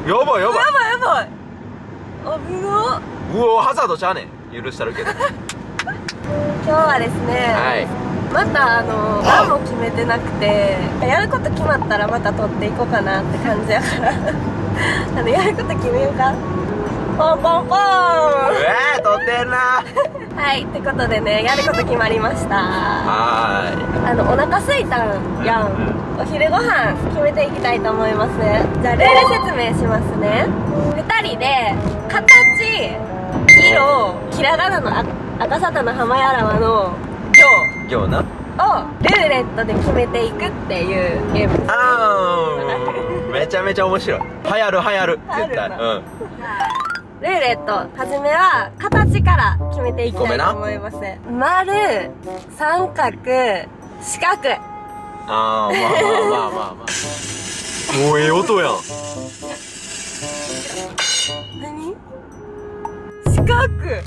やばいやばい。 やばいやばい。危なっ。 うお、ハザードちゃうねん。許したるけど。 今日はですね、 はい。 また何も決めてなくて、やること決まったらまた撮っていこうかなって感じやからやること決めようか。ポンポンポーン。 撮ってんな。 はい、ってことでね、やること決まりました。 はお腹すいたんやん。お昼ご飯決めていきたいと思います。じゃあルール説明しますね。2人で形、色、ひらがなの赤沙汰の浜やらわのい。今日な。 をルーレットで決めていくっていうゲームです。 めちゃめちゃ面白い。流行る絶対。 流行るルーレット、はじめは形から決めていきたいと思います。丸、三角、四角。 まあ。もうええ音やん。 何？四角。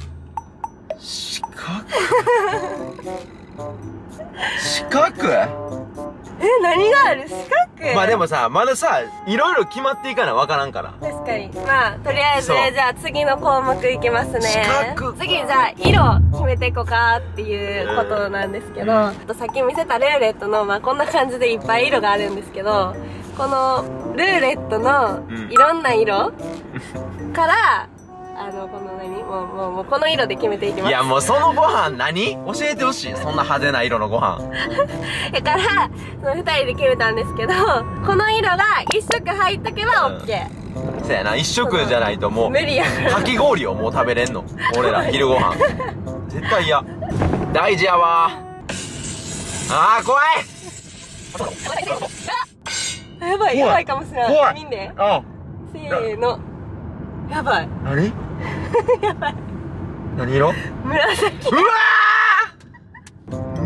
四角？ 何がある？四角？ まあでもさ、まださ、いろいろ決まっていかなわからんから。 確かに。まあ、とりあえず、じゃあ次の項目いきますね。 四角。 次、じゃあ、色決めていこうかっていうことなんですけど、さっき見せたルーレットの、まあこんな感じでいっぱい色があるんですけど、このルーレットのいろんな色から、このもうこの色で決めていきます。 いやもうそのご飯何？教えてほしい。そんな派手な色のご飯。 だから、その2人で決めたんですけど、この色が1色入っとけば OK。 そうやな、1色じゃないともう、 無理やから。 かき氷をもう食べれんの。俺ら、昼ご飯。絶対嫌。大事やわ。怖い。 やばい、やばいかもしれない。 怖い。 見んで。せーの。やばい。 何？ やばい。 何色？ 紫。 うわー！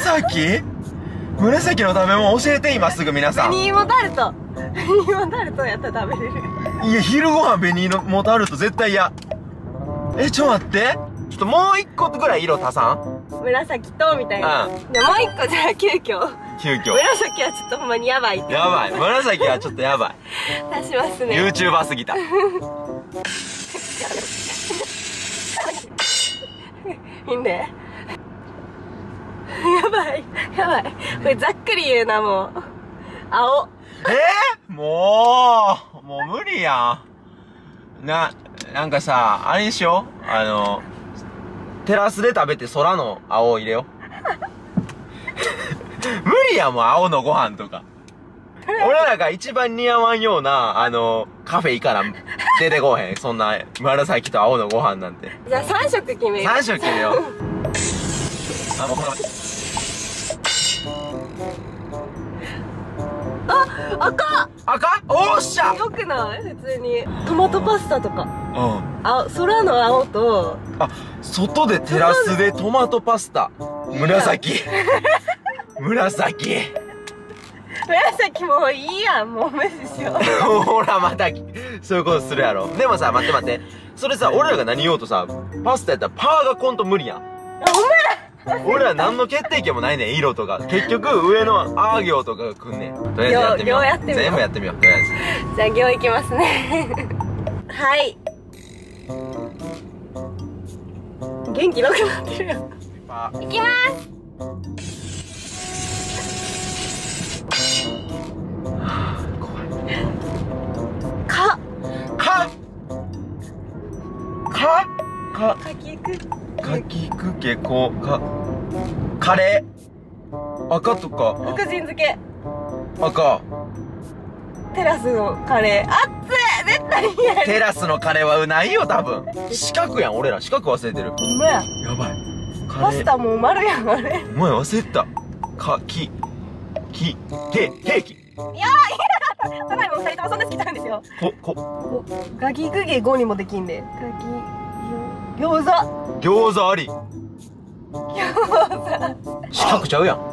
紫の食べ物教えて、今すぐ皆さん。 紅芋タルト。紅芋タルトやったら食べれる。 いや、昼ご飯紅芋タルト絶対嫌。ちょっと待って。ちょっともう1個ぐらい色足さん？ 紫と、みたいな。じゃあもう1個じゃあ急遽。紫はちょっとほんまにやばいって。 やばい。紫はちょっとやばい。 足しますね。 YouTuber すぎた。 いいんで。やばい。これざっくり言うな、もう。青。 もう無理やん。なんかさ、あれにしよう。テラスで食べて空の青を入れよう。無理やもん、青のご飯とか。俺らが一番似合わんような、カフェ行かな、出てこうへん。そんな、紫と青のご飯なんて。 じゃあ3色決めよう。 3色決めよう。もうこの。赤おっしゃ！ よくない？普通に。トマトパスタとか。 うん。 空の青と、 外でテラスでトマトパスタ。紫もういいやん。もう無視しよう。ほら、また、そういうことするやろ。でもさ、待って。それさ、俺らが何言おうとさ、パスタやったらパーがコント無理やん。俺ら何の決定権もないねん、色とか。結局、上のアー行とかが来んねん。とりあえずやってみよう。全部やってみよう、とりあえず。 じゃあ行いきますね。はい。元気なくなってるよ。いきます。 かきくけこカレー赤とか福神漬け赤テラスのカレー熱い絶対にやる。 テラスのカレーはないよ多分。四角やん俺ら。四角忘れてる。 ほんまや。 やばい。 パスタもう丸やんあれ。 お前忘れてた。ケーキ。いやただいま2人ともそんな好きなんですよ。ガキグゲ5にもできんで。餃子あり。四角ちゃうやん。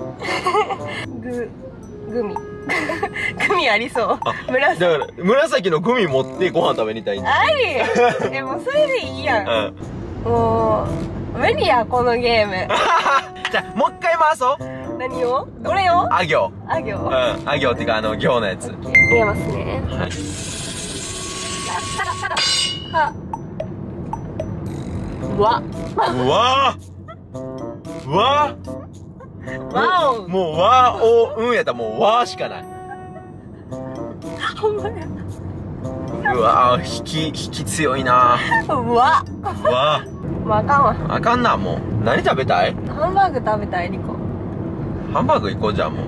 グミありそう。 だから紫のグミ持ってご飯食べに行ったらいいんだ。 あり。もうそれでいいやん。もう無理やこのゲーム。 じゃあもう一回回そう。 何を？どれを？ あ行。 あ行。 あ行っていうか行のやつ。 入れますね。 はい。 は。わ。 うわーわわお。 もうわおうんやったらもうわしかない。 ほんまや。 うわー引き強いなうわ。 うわもうあかんわ。 あかんな。もう何食べたい？ ハンバーグ食べたい、リコ。 ハンバーグ行こう。じゃあもう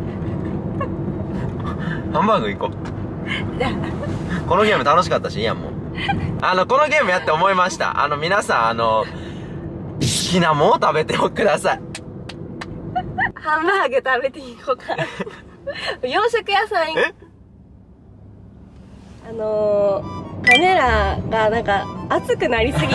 ハンバーグ行こう。 じゃあこのゲーム楽しかったしいいやん。もうこのゲームやって思いました。皆さん好きなものを食べてください。 ハンバーグ食べていこうか。洋食屋さん。 え？ カメラがなんか熱くなりすぎて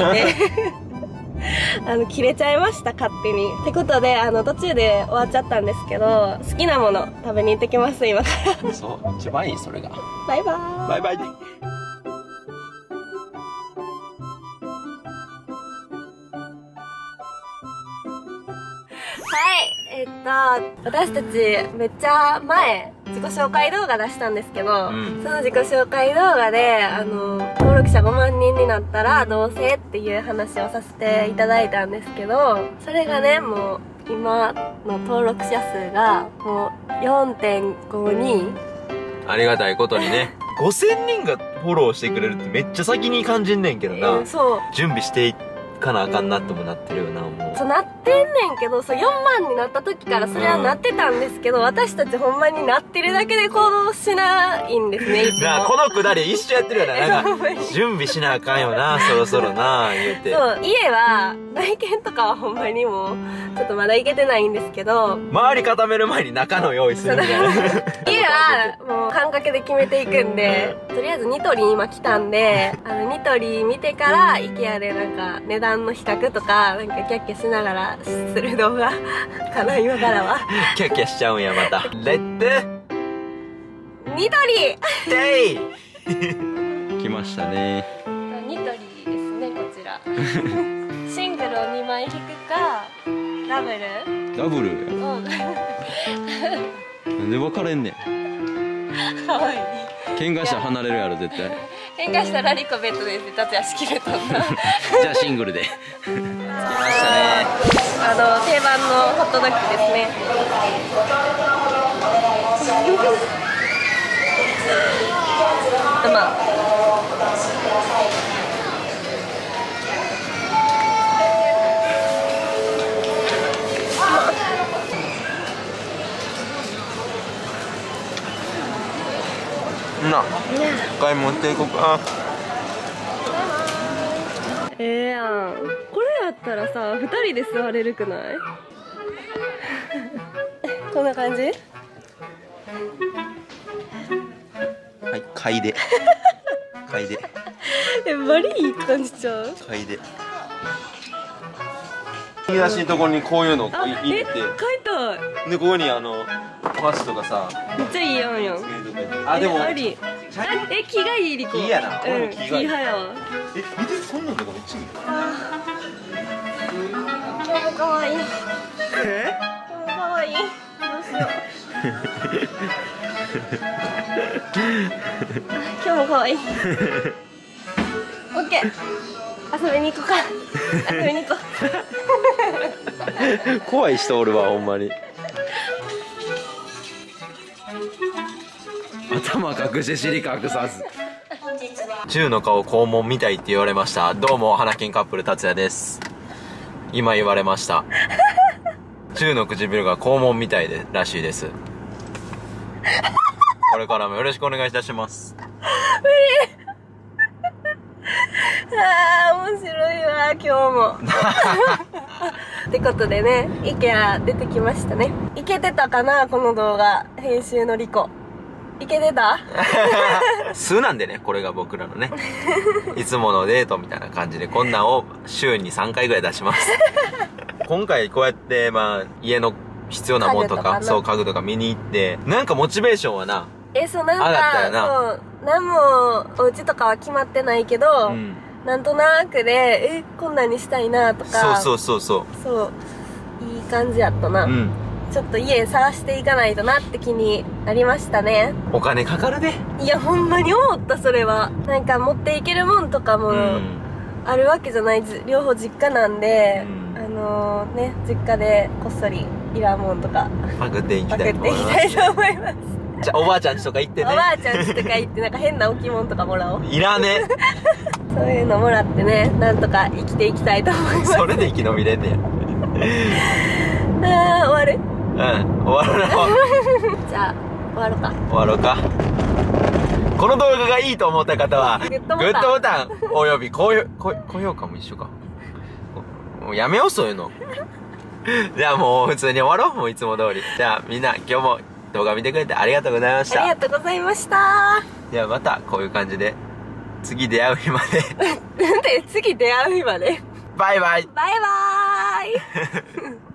切れちゃいました、勝手に。ってことで、途中で終わっちゃったんですけど、好きなもの食べに行ってきます、今から。 そう、一番いい、それが。 バイバーイ。 バイバイ。 私たちめっちゃ前自己紹介動画出したんですけど、その自己紹介動画で登録者5万人になったらどうせっていう話をさせていただいたんですけど、それがね、もう今の登録者数がもう 4.5 人。 ありがたいことにね、5000人がフォローしてくれるってめっちゃ先に感じんねんけどな。 そう、 準備していかなあかんなってもなってるよな。もうそうなってんねんけど、そう4万になった時からそれはなってたんですけど、私たちほんまになってるだけで行動しないんですね、いつも。 なあ、このくだり一緒やってるよな。なんか準備しなあかんよな、そろそろな言うて。 そう、家は内見とかはほんまにもうちょっとまだ行けてないんですけど、 周り固める前に中の用意するみたいな。 家はもう感覚で決めていくんで、とりあえずニトリ今来たんで、ニトリ見てから IKEA でなんか値段の比較とかなんかキャッキャしながらする動画かな、今からは。 キャッキャしちゃうんや、また。レッツニトリデイ来ましたね。 ニトリですね、こちら。シングルを2枚引くかダブル。 ダブルや。 うん。 なんで分かれんねん。 かわいい。 喧嘩したら離れるやろ絶対。 喧嘩したらリコベッドで達也仕切れたんだ。 じゃあシングルで。 来ましたね。 定番のホットドッグですね。まあなあ、買い物行っていこうか。 やん。これやったらさ、2人で座れるくない？こんな感じ？ はい、買いで。買いで。 バリいい感じちゃう？ 買いで。引き出しのところにこういうの入れて、 買いたい。 で、ここにお箸とかさ、 めっちゃいいやんやん。 あ、でも、 あり。気がいい、リコ。 いいやな。俺も気がいい。 気派やわ。 見て、こんなんとかめっちゃいい。 今日も可愛い。今日も可愛い。どうしよう。今日も可愛い。オッケー。遊びに行こうか。遊びに行こう。 怖い人おるわ、ほんまに。 頭隠して尻隠さず。 10の顔肛門みたいって言われました。どうも、花金カップル達也です。今言われました。10の唇が肛門みたいらしいです。これからもよろしくお願いいたします。 面白いわ、今日も。ってことでね、IKEA 出てきましたね。いけてたかな、この動画。編集のリコ。いけてた？ 数なんでね、これが僕らのね。いつものデートみたいな感じで、こんなんを週に3回ぐらい出します。今回こうやって、家の必要なものとか、そう、家具とか見に行って、なんかモチベーションはな、 そう、なんか、 上がったよな。 そう、なんも、お家とかは決まってないけど、なんとなくで、こんなんにしたいなとか。 そう。 そう、いい感じやったな。 ちょっと家探していかないとなって気になりましたね。 お金かかるで。 いやほんまに思った。それはなんか持っていけるもんとかもあるわけじゃない、両方実家なんで、ね、実家でこっそりいらんもんとかパクっていきたいとパクってい思います。 きたいと思います。 じゃあおばあちゃんちとか行ってね。 おばあちゃんちとか行ってなんか変な置物とかもらおう。 いらねそういうのもらってね、なんとか生きていきたいと思います。 それで生き延びれんねあー終わる。 や。終わるな。 じゃあ終わろうか。 終わろうか。この動画がいいと思った方は、グッドボタン、および高評価も一緒か。もうやめよう、そういうの。じゃあもう普通に終わろう、もういつも通り。じゃあみんな今日も動画見てくれてありがとうございました。 ありがとうございました。 ではまたこういう感じで、次出会う日まで。 なんで次出会う日まで。 バイバイ。 バイバーイ。